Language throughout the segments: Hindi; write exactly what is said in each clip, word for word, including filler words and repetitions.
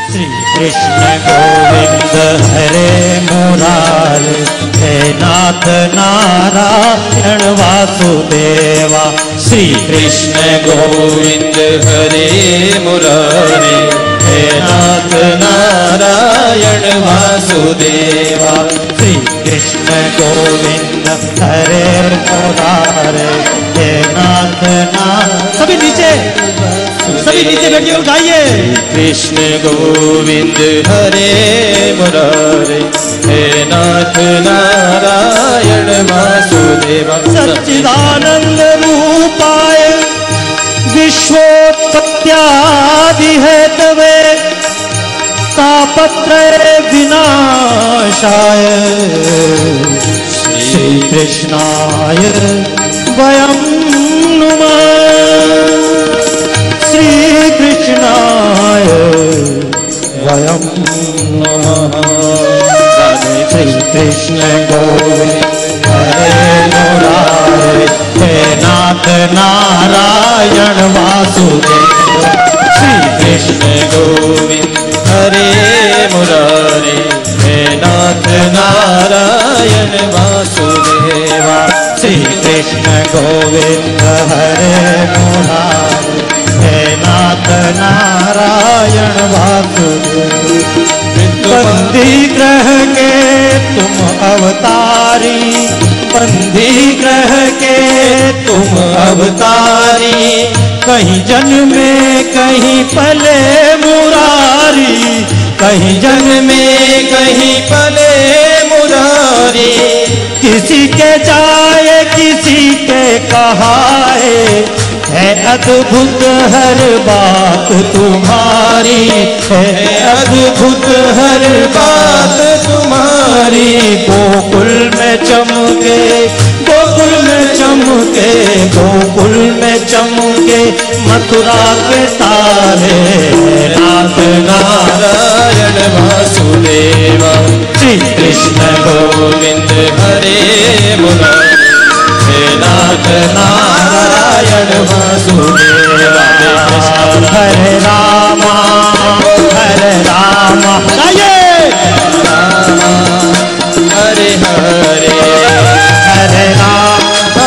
श्री कृष्ण गोविंद हरे मुरारे, हे नाथ नारायण वासुदेवा। श्री कृष्ण गोविंद हरे मुरारे, हे नाथ नारायण वासुदेवा। श्री कृष्ण गोविंद हरे मुरारे, हे नाथ नारायण। सभी नीचे, सभी नीचे बैठिए और गाइए। कृष्ण गोविंद हरे मुरारे, हे नाथ नारायण वासुदेवा। सच्चिदानंद रूपाय विश्वोत्पत्त्यादि हेतवे, तापत्रय विनाशाय, श्री कृष्णाय वयं नुमः। श्री कृष्णाय वयं नमः। श्री कृष्ण गोविंद हरे मुरारे, हे नाथ नारायण वासुदेवा। श्री कृष्ण गोविंद हरे मुरारे, हे नाथ नारायण वासुदेवा। श्री कृष्ण गोविंद हरे मुरारे, हे नाथ नारायण वासुदेव। बंदी ग्रह के तुम अवतारी, बंदी ग्रह के तुम अवतारी, कहीं जन्मे कहीं पले मुरारी, कहीं जन्मे कहीं पले मुरारी। किसी के जाए किसी के कहाए, है अद्भुत हर बात तुम्हारी, है अद्भुत हर बात तुम्हारी। गोकुल में चमके, गोकुल में चमके, गोकुल में चमके मथुरा के तारे, नाथ नारायण वासुदेवा। श्री कृष्ण गोविंद हरे मुरारे, हे नाथ नारायण वासुदेवा। हरे रामा हरे रामा, गाइए। हरे हरे हरे रामा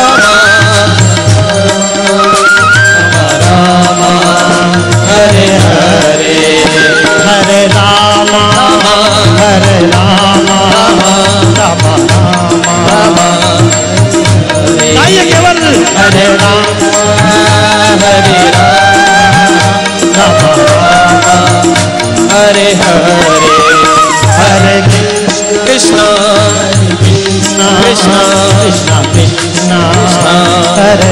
रामा, हरे हरे हरे रामा हरे रामा रामा रामा। गाइए केवल हरे राम हरे राम राम हरे हरे हरे कृष्णा कृष्णा कृष्णा कृष्णा कृष्णा हरे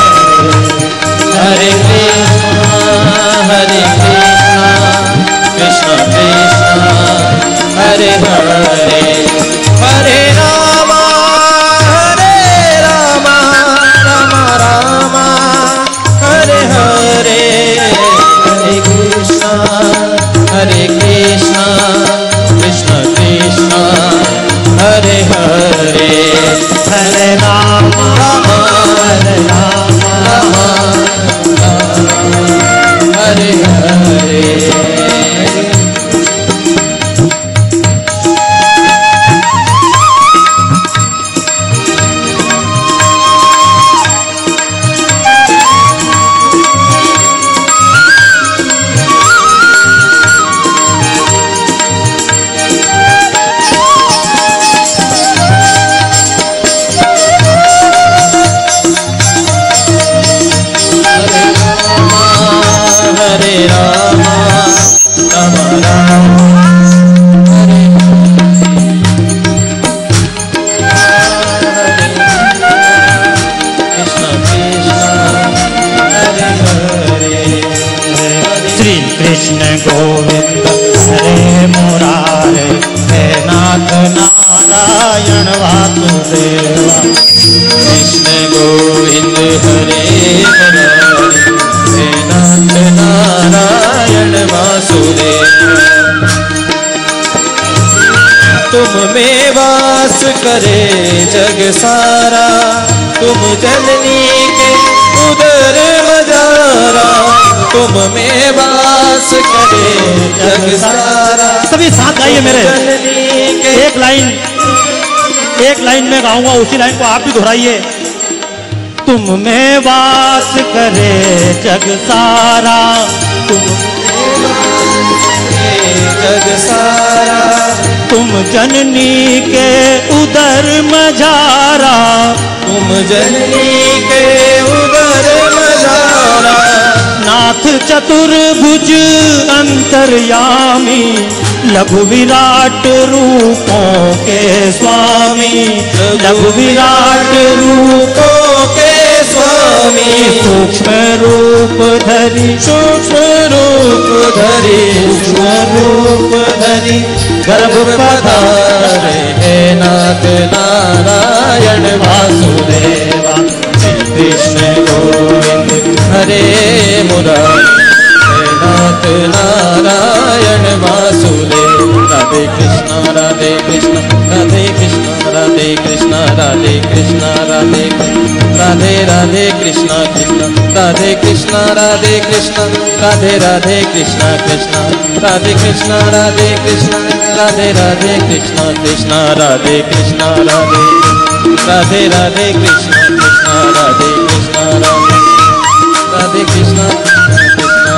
हरे कृष्णा हरे कृष्णा कृष्णा कृष्णा हरे हरे हरे राम हरे राम राम राम हरे हरे हरे कृष्णा हरे कृष्णा कृष्णा कृष्णा हरे हरे हरे राम राम हरे राम राम हरे हरे। हरे राम राम राम हरे कृष्ण कृष्ण हरे हरे। श्री कृष्ण गोविंद हरे मुरारे, हे नाथ नारायण वासुदेवा। कृष्ण गोविंद हरे मुरारे, हे नाथ नारायण वासुदेवा। तुम में वास करे जग सारा, तुम जननी के उदर मजारा। तुम में वास करे जग सारा, लाइन एक लाइन में गाऊंगा, उसी लाइन को आप भी दोहराइए। तुम में वास करे जग सारा, तुम जग सारा, तुम जननी के उदर मझारा, तुम जननी के उदर मझारा, नाथ चतुर्भुज अंतर्यामी, लघु विराट रूपों के स्वामी, लघु विराट रूपों के स्वामी, सूक्ष्म रूप धरी, सूक्ष्म रूप धरी, सूक्ष्म रूप धरी, गर्भ पधारे हे नाथ नारायण वासुदेवा, श्री कृष्ण गोविंद हरे मुरारी, हे नाथ नारायण वासुदेव। राधे कृष्ण राधे कृष्ण राधे कृष्ण राधे कृष्ण राधे कृष्ण राधे राधे राधे कृष्ण कृष्ण राधे कृष्ण राधे कृष्ण राधे राधे कृष्ण कृष्ण राधे कृष्ण राधे कृष्ण राधे राधे कृष्ण कृष्ण राधे कृष्ण राधे राधे राधे कृष्ण कृष्ण राधे कृष्ण राधे राधे कृष्ण कृष्ण।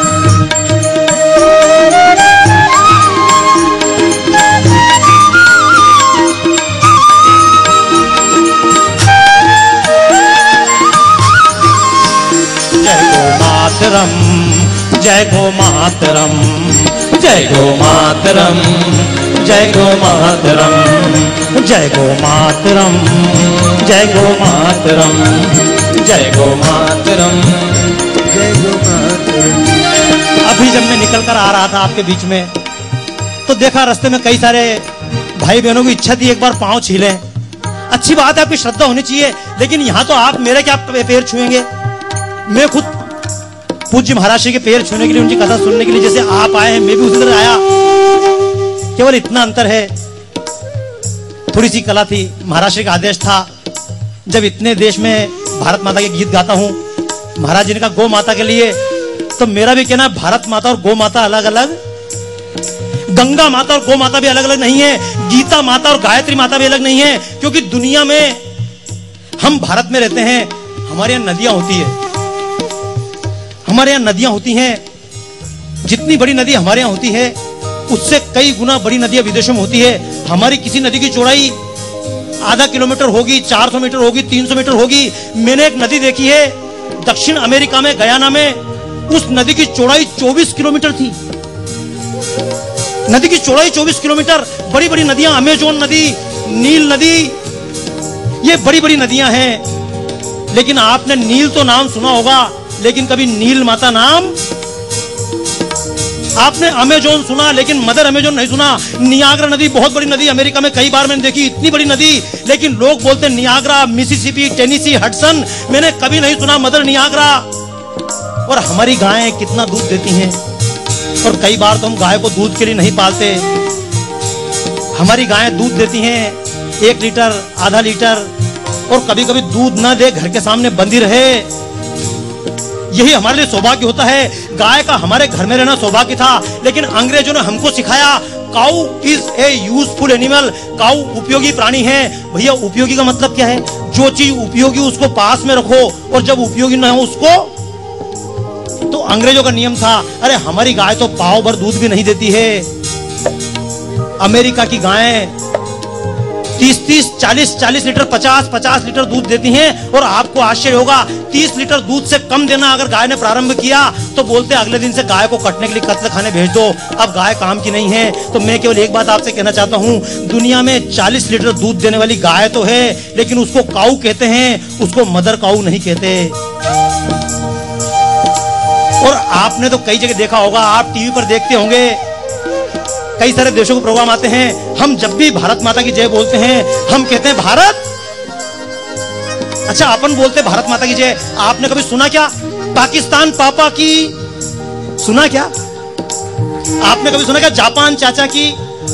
मातरम, जय गो मातरम, जय गो मातरम, जय गो मातरम, जय गो मातरम, जय गो मातरम, जय गो मातरम, जय गो मातरम। अभी जब मैं निकल कर आ रहा था आपके बीच में, तो देखा रास्ते में कई सारे भाई बहनों की इच्छा थी एक बार पांव छीलें। अच्छी बात है, आपकी श्रद्धा होनी चाहिए, लेकिन यहाँ तो आप मेरे क्या पैर छुएंगे? मैं खुद पूज्य महाराज जी के पैर छूने के लिए, उनकी कथा सुनने के लिए जैसे आप आए हैं, मैं भी उसी तरह आया। केवल इतना अंतर है, थोड़ी सी कला थी। महाराज जी का आदेश था, जब इतने देश में भारत माता के गीत गाता हूं, महाराज जी ने कहा गौ माता के लिए, तो मेरा भी कहना है भारत माता और गौ माता अलग अलग, गंगा माता और गौ माता भी अलग अलग नहीं है, गीता माता और गायत्री माता भी अलग नहीं है। क्योंकि दुनिया में हम भारत में रहते हैं, हमारे यहाँ नदियां होती है, हमारे यहाँ नदियां होती हैं, जितनी बड़ी नदी हमारे यहाँ होती है उससे कई गुना बड़ी नदियां विदेशों में होती है। हमारी किसी नदी की चौड़ाई आधा किलोमीटर होगी, चार सौ मीटर होगी, तीन सौ मीटर होगी। मैंने एक नदी देखी है दक्षिण अमेरिका में, गयाना में, उस नदी की चौड़ाई चौबीस किलोमीटर थी। नदी की चौड़ाई चौबीस किलोमीटर। बड़ी बड़ी नदियां, अमेजोन नदी, नील नदी, ये बड़ी बड़ी नदियां हैं। लेकिन आपने नील तो नाम सुना होगा, लेकिन कभी नील माता नाम, आपने अमेजोन सुना लेकिन मदर अमेजोन नहीं सुना। नियाग्रा नदी बहुत बड़ी नदी, अमेरिका में कई बार मैंने देखी, इतनी बड़ी नदी, लेकिन लोग बोलते नियाग्रा, मिसिसिपी, टेनेसी, हडसन, मैंने कभी नहीं सुना मदर नियाग्रा। और हमारी गायें कितना दूध देती हैं, और कई बार तो हम गाय को दूध के लिए नहीं पालते। हमारी गायें दूध देती हैं एक लीटर, आधा लीटर, और कभी कभी दूध ना दे, घर के सामने बंधी रहे, यही हमारे लिए सौभाग्य होता है। गाय का हमारे घर में रहना सौभाग्य था। लेकिन अंग्रेजों ने हमको सिखाया cow is a useful animal, cow उपयोगी प्राणी है। भैया उपयोगी का मतलब क्या है? जो चीज उपयोगी उसको पास में रखो, और जब उपयोगी ना हो उसको, तो अंग्रेजों का नियम था। अरे हमारी गाय तो पाव भर दूध भी नहीं देती है। अमेरिका की गायें तीस तीस चालीस चालीस लीटर, पचास पचास लीटर दूध देती हैं। और आपको आश्चर्य होगा, तीस लीटर दूध से कम देना अगर गाय ने प्रारंभ किया तो बोलते अगले दिन से गाय को कटने के लिए कत्ल खाने भेज दो, अब गाय काम की नहीं है। तो मैं केवल एक बात आपसे कहना चाहता हूं, दुनिया में चालीस लीटर दूध देने वाली गाय तो है, लेकिन उसको काऊ कहते हैं, उसको मदर काऊ नहीं कहते। और आपने तो कई जगह देखा होगा, आप टीवी पर देखते होंगे, कई सारे देशों के प्रोग्राम आते हैं, हम जब भी भारत माता की जय बोलते हैं, हम कहते हैं भारत, अच्छा अपन बोलते भारत माता की जय। आपने कभी सुना क्या पाकिस्तान पापा की? सुना क्या? आपने कभी सुना क्या जापान चाचा की?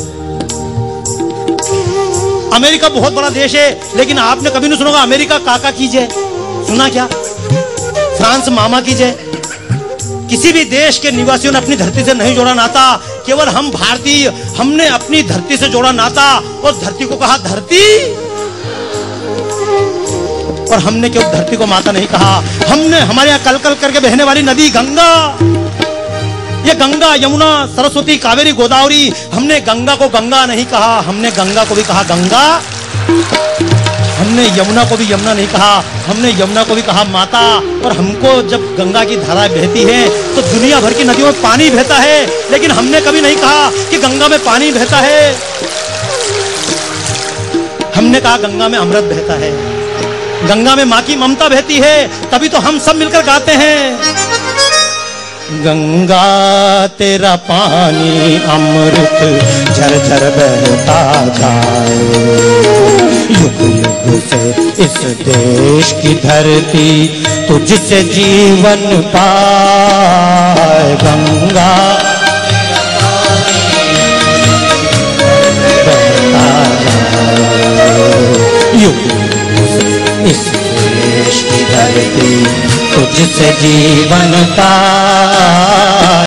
अमेरिका बहुत बड़ा देश है, लेकिन आपने कभी नहीं सुना अमेरिका काका की जय? सुना क्या? फ्रांस मामा की जय? किसी भी देश के निवासियों ने अपनी धरती से नहीं जोड़ा नाता, केवल हम भारतीय हमने अपनी धरती से जोड़ा नाता और धरती को कहा धरती, और हमने केवल धरती को माता नहीं कहा, हमने हमारे यहाँ कल कल करके बहने वाली नदी गंगा, ये गंगा यमुना सरस्वती कावेरी गोदावरी, हमने गंगा को गंगा नहीं कहा, हमने गंगा को भी कहा गंगा, हमने यमुना को भी यमुना नहीं कहा, हमने यमुना को भी कहा माता। और हमको जब गंगा की धारा बहती है तो दुनिया भर की नदियों में पानी बहता है, लेकिन हमने कभी नहीं कहा कि गंगा में पानी बहता है, हमने कहा गंगा में अमृत बहता है, गंगा में माँ की ममता बहती है। तभी तो हम सब मिलकर गाते हैं, गंगा तेरा पानी अमृत झरझर बहता जाए, युग युग से इस देश की धरती तुझसे जीवन पाए, गंगा बहता जाए, युग युग से इस देश की धरती तुझसे जीवन पाए,